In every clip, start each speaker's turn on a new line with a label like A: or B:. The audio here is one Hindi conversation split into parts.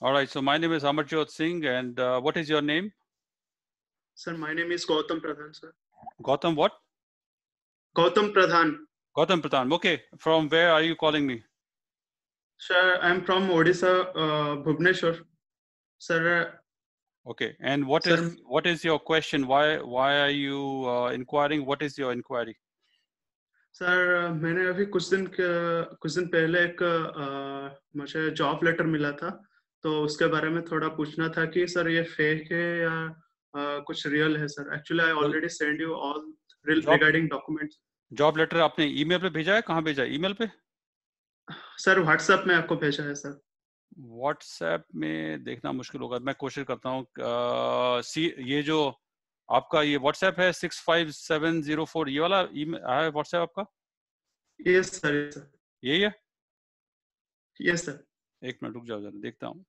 A: All right. So my name is Amarjot Singh, and what is your name?
B: Sir, my name is Gautam Pradhan, sir.
A: Gautam what?
B: Gautam Pradhan.
A: Gautam Pradhan. Okay. From where are you calling me?
B: Sir, I'm from Odisha, Bhubaneswar. Sir,
A: Okay. And
B: sir,
A: what is your question? Why are you inquiring? What is your inquiry?
B: Sir मैंने अभी कुछ दिन पहले एक मुझे जॉब लेटर मिला था, तो उसके बारे में थोड़ा पूछना था कि सर ये फेक है या कुछ रियल है sir. Actually I
A: Well,
B: already send you all
A: job
B: regarding documents.
A: Job letter आपने ईमेल पे भेजा है? कहाँ भेजा है? ईमेल पे?
B: सर व्हाट्सएप में आपको भेजा है सर.
A: व्हाट्सएप में देखना मुश्किल होगा. मैं कोशिश करता हूँ. ये जो आपका ये व्हाट्सएप है 65704, ये वाला ईमेल है व्हाट्सएप आपका?
B: यस सर, यस सर,
A: यही है?
B: Yes sir.
A: एक मिनट रुक जाओ, जरा देखता हूँ.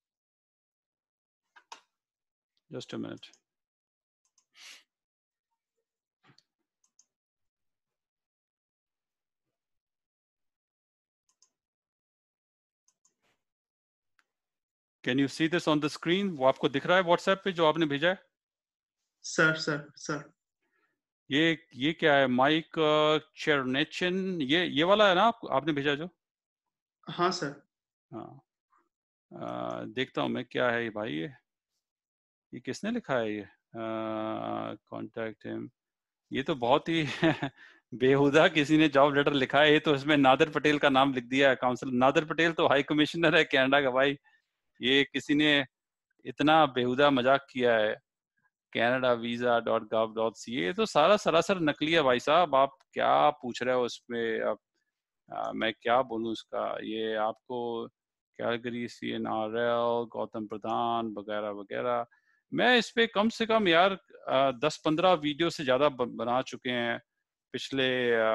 A: Just a minute. Can you see this on the screen? वो आपको दिख रहा है व्हाट्सएप पे जो आपने भेजा है?
B: सर सर सर
A: ये क्या है? माइक चेरनेचन, ये वाला है ना आपने भेजा जो?
B: हाँ सर.
A: हाँ. देखता हूँ मैं क्या है ये भाई. ये किसने लिखा है? ये कॉन्टैक्ट हिम. ये तो बहुत ही बेहुदा किसी ने जॉब लेटर लिखा है. ये तो इसमें नादर पटेल का नाम लिख दिया है. काउंसिल नादर पटेल तो हाई कमिश्नर है कनाडा का भाई. ये किसी ने इतना बेहुदा मजाक किया है. canadavisa.gov.ca, ये तो सारा सरासर नकली है भाई साहब. आप क्या पूछ रहे हो उसमें? अब मैं क्या बोलूं इसका. ये आपको कैलगरी CNRL, गौतम प्रधान वगैरह वगैरह. मैं इस पे कम से कम यार 10-15 वीडियो से ज्यादा बना चुके हैं पिछले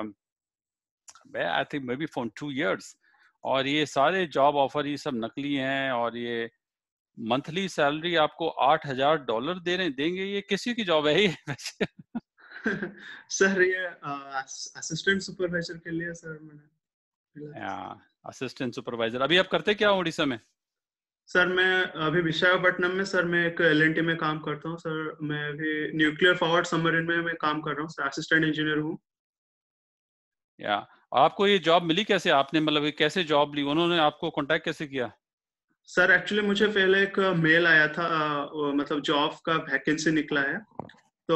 A: I think maybe for 2 years. और ये सारे जॉब ऑफर ये सब नकली हैं. और ये मंथली सैलरी आपको $8,000 देंगे. ये किसी की जॉब है ये वैसे?
B: सर ये असिस्टेंट सुपरवाइजर के लिए सर मैंने.
A: Assistant supervisor. अभी आप करते क्या उड़ीसा में?
B: सर मैं अभी विशाखापट्टनम में सर मैं एक LNT में काम करता हूँ सर. मैं अभी न्यूक्लियर फॉरवर्ड सबमरीन में मैं काम कर रहा हूँ सर. असिस्टेंट इंजीनियर हूँ.
A: या आपको ये जॉब मिली कैसे? आपने मतलब कैसे जॉब ली? उन्होंने आपको कांटेक्ट कैसे किया?
B: सर एक्चुअली मुझे पहले एक मेल आया था, मतलब जॉब का वैकेंसी निकला है, तो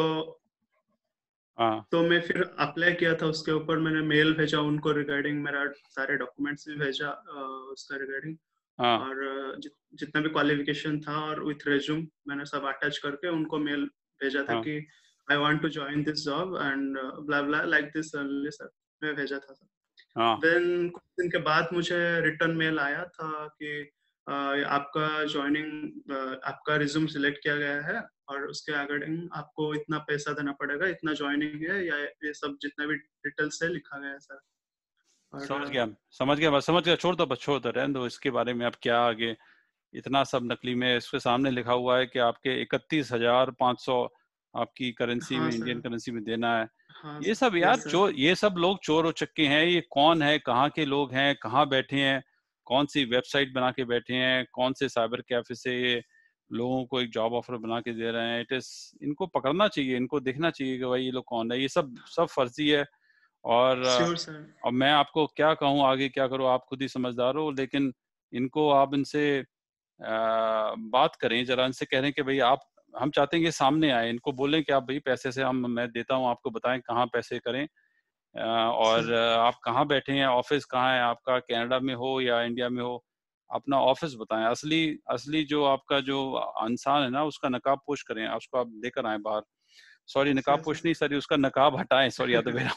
B: मैं फिर अप्लाई किया था. उसके ऊपर मैंने मेल भेजा उनको रिगार्डिंग मेरा सारे डॉक्यूमेंट्स भी भेजा उसका रिगार्डिंग. और जितना भी क्वालिफिकेशन था और विथ रेज्यूम मैंने सब अटैच करके उनको मेल भेजा था कि I want to join this job and blah blah like this only sir. मैं भेजा था सर. देन कुछ दिन के बाद मुझे रिटर्न मेल आया था कि आपका जॉइनिंग आपका रिज्यूम सिलेक्ट किया गया है और उसके अकॉर्डिंग आपको इतना पैसा देना पड़ेगा, इतना जॉइनिंग है, या ये सब जितना भी डिटेल्स है लिखा गया है सर.
A: समझ गया. छोड़ दो बस, छोड़ दो, रहने दो इसके बारे में. अब क्या आगे इतना सब नकली में इसके सामने लिखा हुआ है कि आपके 31,500 आपकी करेंसी में, इंडियन करेंसी में देना है. ये सब यार चोर, ये सब लोग चोर हो चुके हैं. ये कौन है, कहाँ के लोग हैं, कहाँ बैठे हैं, कौन सी वेबसाइट बना के बैठे हैं, कौन से साइबर कैफे से ये लोगों को एक जॉब ऑफर बना के दे रहे हैं. इनको पकड़ना चाहिए. इनको देखना चाहिए कि भाई ये लोग कौन है. ये सब फर्जी है. और अब मैं आपको क्या कहूँ, आगे क्या करो, आप खुद ही समझदार हो. लेकिन इनको आप इनसे बात करें जरा. इनसे कह रहे हैं कि भाई हम चाहते हैं कि सामने आए. इनको बोलें कि आप भाई पैसे से मैं देता हूँ आपको, बताएं कहाँ पैसे करें. और आप कहाँ बैठे हैं, ऑफिस कहाँ है आपका, कनाडा में हो या इंडिया में हो, अपना ऑफिस बताएं. असली जो आपका जो इंसान है ना, उसका नकाब पोश करें. उसको आप लेकर आए बाहर. सॉरी, नकाब पोश नहीं, सॉरी, उसका नकाब हटाएं. सॉरी, याद है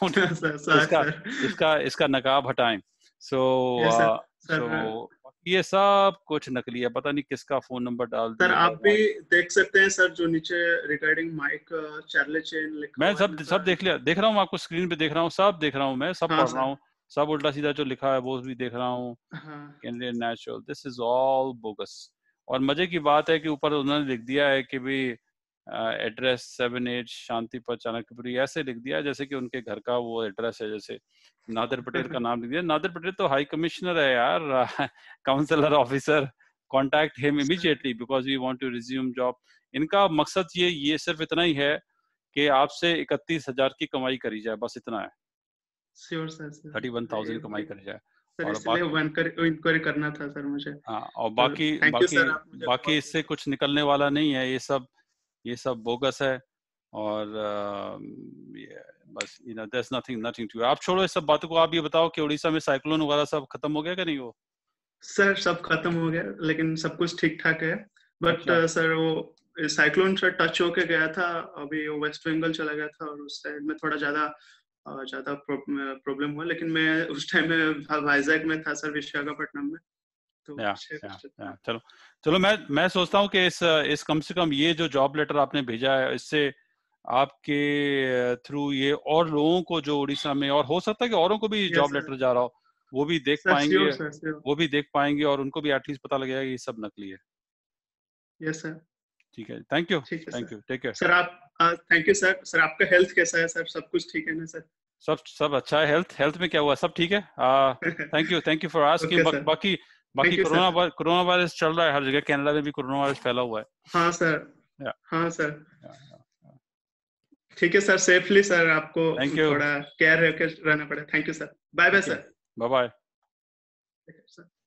A: इसका नकाब हटाएं. सो ये सब कुछ नकली है. पता नहीं किसका फोन नंबर डाल दिया.
B: सर आप भी देख सकते हैं सर, जो नीचे रिगार्डिंग माइक चार्ली चेन लिखा
A: मैं सब देख रहा हूँ. आपको स्क्रीन पे देख रहा हूँ, सब देख रहा हूँ, मैं सब पढ़ रहा हूँ. सब उल्टा सीधा जो लिखा है वो भी देख रहा हूँ. Canadian natural, this is all bogus. और मजे की बात है कि ऊपर उन्होंने लिख दिया है कि भी एड्रेस 7-8 शांति पथ चाणक्यपुरी, ऐसे लिख दिया जैसे कि उनके घर का वो एड्रेस है. जैसे नादर पटेल का नाम लिख दिया. नादर पटेल तो हाई कमिश्नर है यार, counsellor officer. contact him immediately because we want to resume job. इनका मकसद ये सिर्फ इतना ही है कि आपसे 31,000 की कमाई करी जाए, बस इतना है।
B: श्योर सर,
A: 31,000 कमाई करी जाए।
B: और बाकी इंक्वायरी करना था सर मुझे।
A: हाँ, और बाकी इससे कुछ निकलने वाला नहीं है, ये सब बोगस है और बस there's nothing to। आप छोड़ो इस सब बातों को, आप ये बताओ कि उड़ीसा में साइक्लोन वगैरह सब खत्म हो गया कि नहीं? वो
B: सर सब खत्म हो गया, लेकिन सब कुछ ठीक ठाक है। बट सर वो साइक्लोन से टच होके गया था, अभी वो वेस्ट बंगाल चला गया था और उस साइड में थोड़ा ज्यादा प्रॉब्लम हुआ। लेकिन मैं उस टाइम में वाइजैक में था सर, विशाखापट्टनम में। तो
A: चलो मैं सोचता हूँ कि इस कम से कम ये जो जॉब लेटर आपने भेजा है, इससे आपके थ्रू ये और लोगों को जो उड़ीसा में, और हो सकता है कि औरों को भी जॉब लेटर जा रहा हो, वो भी देख पाएंगे और उनको भी एटलीस्ट पता लगेगा कि ये सब नकली है।
B: यस सर,
A: ठीक है, thank you, take care
B: sir. आप थैंक यू सर। सर आपका हेल्थ कैसा है सर? सब कुछ ठीक है ना सर?
A: सब अच्छा है। हेल्थ में क्या हुआ? सब ठीक है। Thank you for asking. बाकी कोरोना वायरस चल रहा है हर जगह, कनाडा में भी कोरोना वायरस फैला हुआ है।
B: हाँ सर, ठीक है सर। सेफली सर, आपको थोड़ा केयर रहना पड़ेगा। Thank you sir. Bye bye sir.
A: Bye bye.